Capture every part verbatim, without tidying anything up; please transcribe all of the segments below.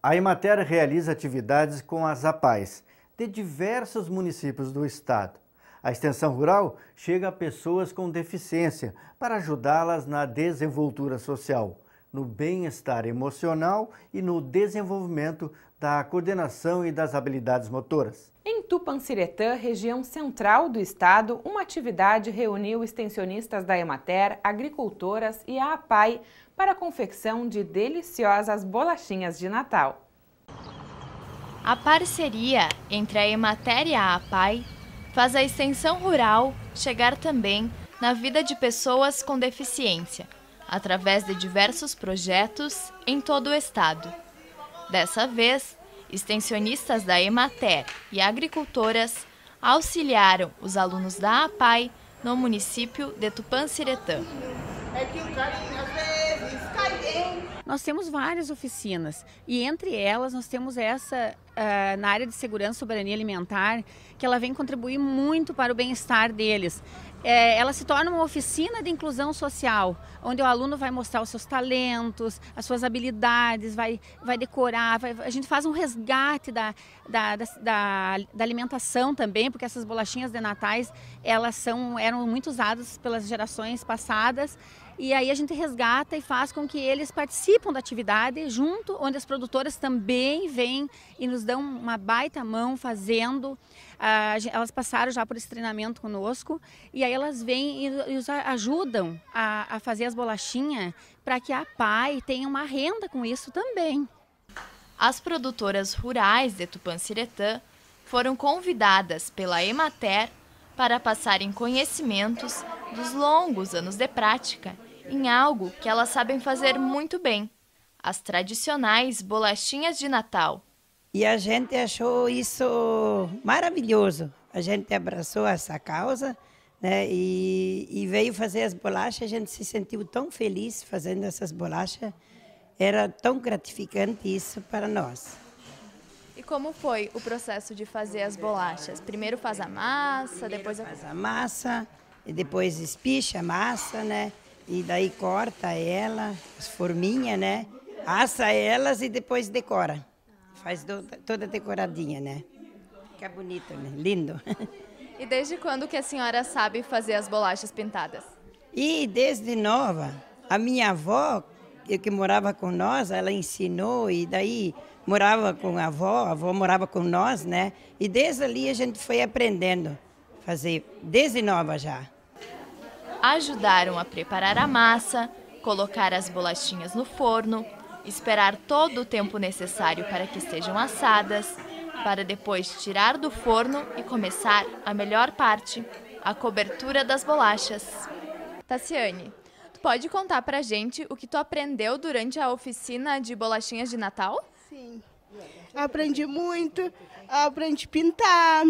A Emater realiza atividades com as APAES de diversos municípios do estado. A extensão rural chega a pessoas com deficiência para ajudá-las na desenvoltura social, no bem-estar emocional e no desenvolvimento da coordenação e das habilidades motoras. Em Tupanciretã, região central do estado, uma atividade reuniu extensionistas da Emater, agricultoras e a APAE para a confecção de deliciosas bolachinhas de Natal. A parceria entre a Emater e a APAE faz a extensão rural chegar também na vida de pessoas com deficiência, através de diversos projetos em todo o estado. Dessa vez, extensionistas da Emater e agricultoras auxiliaram os alunos da APAE no município de Tupanciretã. É que o carinho às vezes cai bem. Nós temos várias oficinas e entre elas nós temos essa uh, na área de segurança e soberania alimentar, que ela vem contribuir muito para o bem-estar deles. É, ela se torna uma oficina de inclusão social, onde o aluno vai mostrar os seus talentos, as suas habilidades, vai, vai decorar, vai, a gente faz um resgate da, da, da, da, da alimentação também, porque essas bolachinhas de natais, elas são, eram muito usadas pelas gerações passadas, e aí a gente resgata e faz com que eles participem da atividade junto, onde as produtoras também vêm e nos dão uma baita mão fazendo. Ah, elas passaram já por esse treinamento conosco e aí elas vêm e nos ajudam a, a fazer as bolachinhas para que a APAE tenha uma renda com isso também. As produtoras rurais de Tupanciretã foram convidadas pela Emater para passarem conhecimentos dos longos anos de prática em algo que elas sabem fazer muito bem, as tradicionais bolachinhas de Natal. E a gente achou isso maravilhoso. A gente abraçou essa causa, né, e, e veio fazer as bolachas. A gente se sentiu tão feliz fazendo essas bolachas. Era tão gratificante isso para nós. E como foi o processo de fazer as bolachas? Primeiro faz a massa, Primeiro depois... faz a massa, e depois espicha a massa, né? E daí corta ela, as forminhas, né? Assa elas e depois decora. Faz do, toda decoradinha, né? Fica bonito, né? Lindo. E desde quando que a senhora sabe fazer as bolachas pintadas? E desde nova, a minha avó, que morava com nós, ela ensinou e daí morava com a avó, a avó morava com nós, né? E desde ali a gente foi aprendendo a fazer, desde nova já. Ajudaram a preparar a massa, colocar as bolachinhas no forno, esperar todo o tempo necessário para que estejam assadas, para depois tirar do forno e começar a melhor parte, a cobertura das bolachas. Tassiane, tu pode contar pra gente o que tu aprendeu durante a oficina de bolachinhas de Natal? Sim, aprendi muito, aprendi a pintar,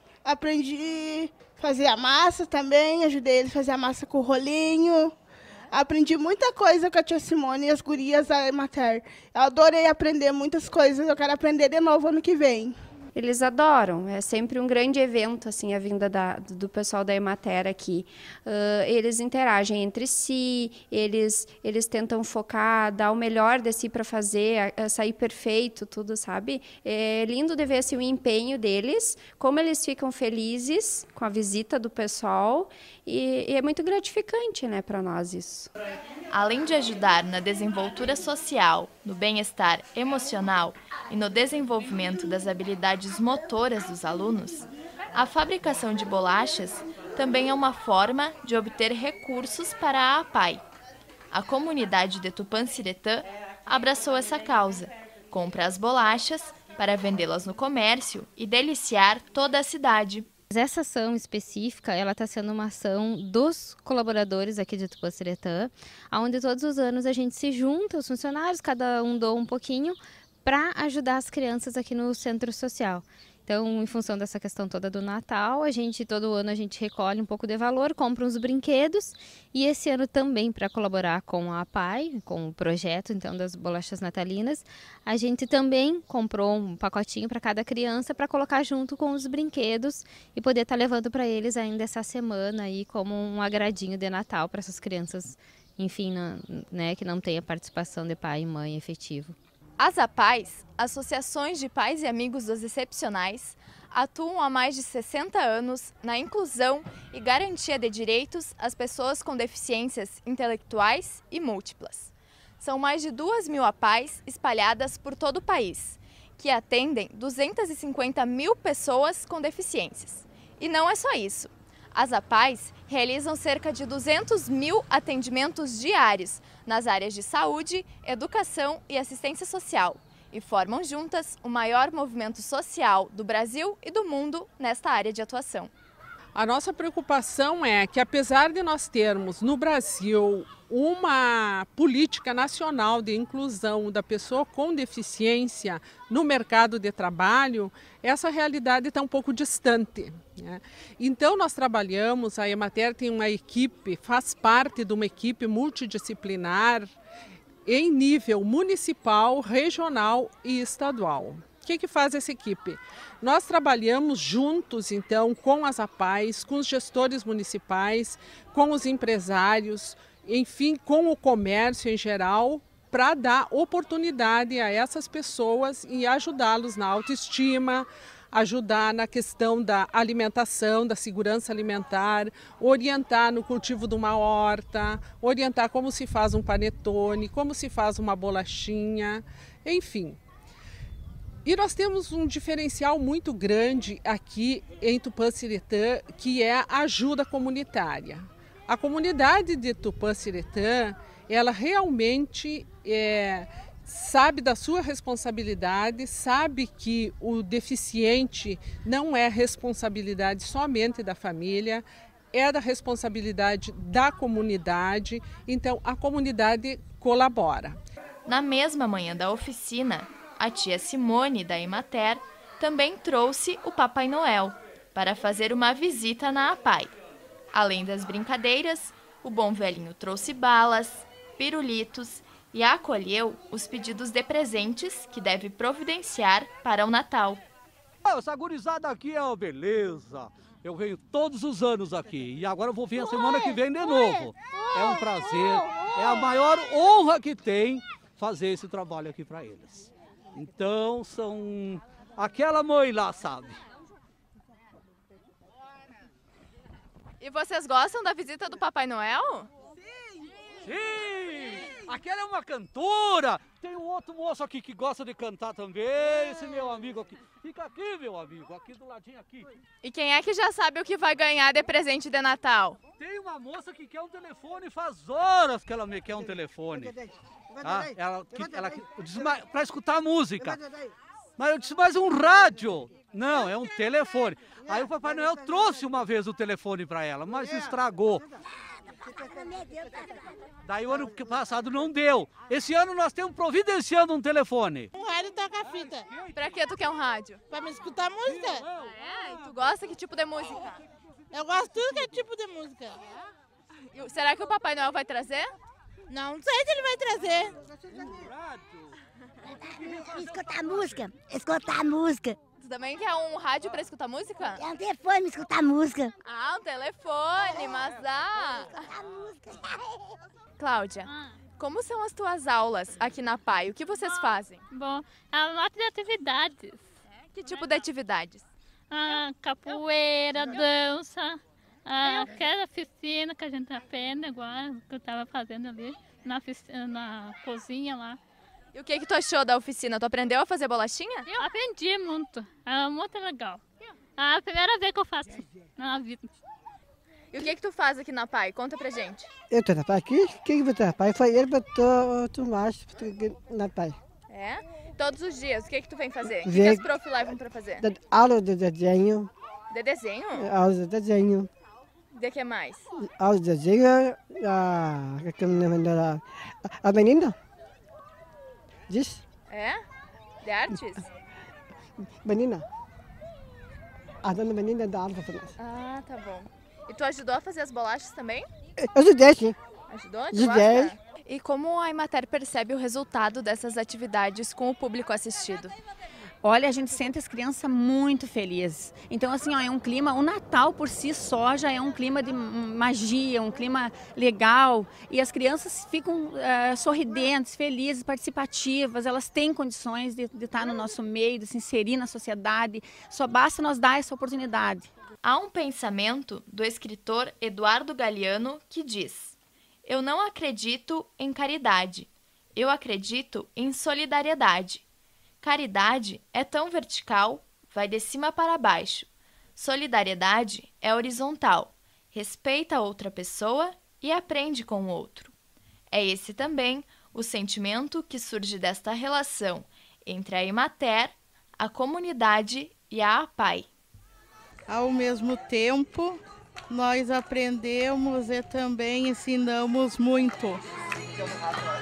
aprendi fazer a massa também, ajudei eles a fazer a massa com o rolinho. Aprendi muita coisa com a tia Simone e as gurias da Emater. Eu adorei aprender muitas coisas, eu quero aprender de novo ano que vem. Eles adoram, é sempre um grande evento, assim, a vinda da, do pessoal da Emater aqui. Uh, eles interagem entre si, eles, eles tentam focar, dar o melhor de si para fazer, a, a sair perfeito, tudo, sabe? É lindo de ver assim, o empenho deles, como eles ficam felizes com a visita do pessoal e, e é muito gratificante, né, para nós isso. Além de ajudar na desenvoltura social, no bem-estar emocional e no desenvolvimento das habilidades motoras dos alunos, a fabricação de bolachas também é uma forma de obter recursos para a APAE. A comunidade de Tupanciretã abraçou essa causa, compra as bolachas para vendê-las no comércio e deliciar toda a cidade. Essa ação específica, ela está sendo uma ação dos colaboradores aqui de Tupanciretã, onde todos os anos a gente se junta, os funcionários, cada um doa um pouquinho, para ajudar as crianças aqui no centro social. Então, em função dessa questão toda do Natal, a gente, todo ano a gente recolhe um pouco de valor, compra uns brinquedos e esse ano também, para colaborar com a APAE, com o projeto então das bolachas natalinas, a gente também comprou um pacotinho para cada criança para colocar junto com os brinquedos e poder estar tá levando para eles ainda essa semana aí como um agradinho de Natal para essas crianças, enfim, não, né, que não tem a participação de pai e mãe efetivo. As APAES, Associações de Pais e Amigos dos Excepcionais, atuam há mais de sessenta anos na inclusão e garantia de direitos às pessoas com deficiências intelectuais e múltiplas. São mais de duas mil APAES espalhadas por todo o país, que atendem duzentas e cinquenta mil pessoas com deficiências. E não é só isso. As APAES realizam cerca de duzentos mil atendimentos diários nas áreas de saúde, educação e assistência social e formam juntas o maior movimento social do Brasil e do mundo nesta área de atuação. A nossa preocupação é que, apesar de nós termos no Brasil uma política nacional de inclusão da pessoa com deficiência no mercado de trabalho, essa realidade está um pouco distante, né? Então nós trabalhamos, a Emater tem uma equipe, faz parte de uma equipe multidisciplinar em nível municipal, regional e estadual. O que que faz essa equipe? Nós trabalhamos juntos, então, com as APAES, com os gestores municipais, com os empresários, enfim, com o comércio em geral, para dar oportunidade a essas pessoas e ajudá-los na autoestima, ajudar na questão da alimentação, da segurança alimentar, orientar no cultivo de uma horta, orientar como se faz um panetone, como se faz uma bolachinha, enfim. E nós temos um diferencial muito grande aqui em Tupã-Siretã, que é a ajuda comunitária. A comunidade de Tupã-Siretã, ela realmente é, sabe da sua responsabilidade, sabe que o deficiente não é responsabilidade somente da família, é da responsabilidade da comunidade, então a comunidade colabora. Na mesma manhã da oficina, a tia Simone, da Emater, também trouxe o Papai Noel para fazer uma visita na APAE. Além das brincadeiras, o bom velhinho trouxe balas, pirulitos e acolheu os pedidos de presentes que deve providenciar para o Natal. Essa gurizada aqui é uma beleza. Eu venho todos os anos aqui e agora eu vou vir a semana que vem de novo. É um prazer, é a maior honra que tem fazer esse trabalho aqui para eles. Então, são aquela mãe lá, sabe? E vocês gostam da visita do Papai Noel? Sim! Sim! Aquela é uma cantora! Tem um outro moço aqui que gosta de cantar também, esse meu amigo aqui. Fica aqui, meu amigo, aqui do ladinho aqui. E quem é que já sabe o que vai ganhar de presente de Natal? Tem uma moça que quer um telefone, faz horas que ela me quer um telefone. Ah, ela, ela, eu disse, para escutar música. Mas eu disse, mas um rádio? Não, é um telefone. Aí o Papai Noel trouxe uma vez o telefone para ela, mas estragou. Daí o ano passado não deu. Esse ano nós temos providenciando um telefone. Um rádio toca fita. Pra que tu quer um rádio? Pra me escutar música. Ah, é? E tu gosta que tipo de música? Eu gosto de tudo que é tipo de música. E será que o Papai Noel vai trazer? Não sei se ele vai trazer. Escutar música, escutar música. Tu também quer um rádio para escutar música? É um telefone, escutar música. Ah, um telefone, mas dá. Escutar música. Cláudia, como são as tuas aulas aqui na APAE? O que vocês fazem? Bom, a lote de atividades. É? Que tipo de atividades? Ah, capoeira, dança, ah, aquela oficina que a gente aprende agora, que eu estava fazendo ali na, na cozinha lá. E o que que tu achou da oficina? Tu aprendeu a fazer bolachinha? Eu aprendi muito, é muito legal. É a primeira vez que eu faço na vida. E o que que tu faz aqui na APAE? Conta pra gente. Eu tô na APAE aqui? Quem que botou na APAE? Foi ele que botou o mais na APAE. É? Todos os dias, o que que tu vem fazer? O que, Vem... que as prof levam pra fazer? Da... Aula de desenho. De desenho? Aula de desenho. De que mais? Aula de desenho, a, a, a menina. Diz? É? De artes? Menina. A dona menina dá aula pra nós. Ah, tá bom. E tu ajudou a fazer as bolachas também? Eu ajudei, sim. Ajudou? Tu Ajudei. gosta? E como a Emater percebe o resultado dessas atividades com o público assistido? Olha, a gente sente as crianças muito felizes. Então, assim, ó, é um clima, o Natal por si só já é um clima de magia, um clima legal. E as crianças ficam uh, sorridentes, felizes, participativas. Elas têm condições de, de estar no nosso meio, de se inserir na sociedade. Só basta nós dar essa oportunidade. Há um pensamento do escritor Eduardo Galeano que diz: eu não acredito em caridade, eu acredito em solidariedade. Caridade é tão vertical, vai de cima para baixo. Solidariedade é horizontal, respeita a outra pessoa e aprende com o outro. É esse também o sentimento que surge desta relação entre a Emater, a comunidade e a APAI. Ao mesmo tempo, nós aprendemos e também ensinamos muito.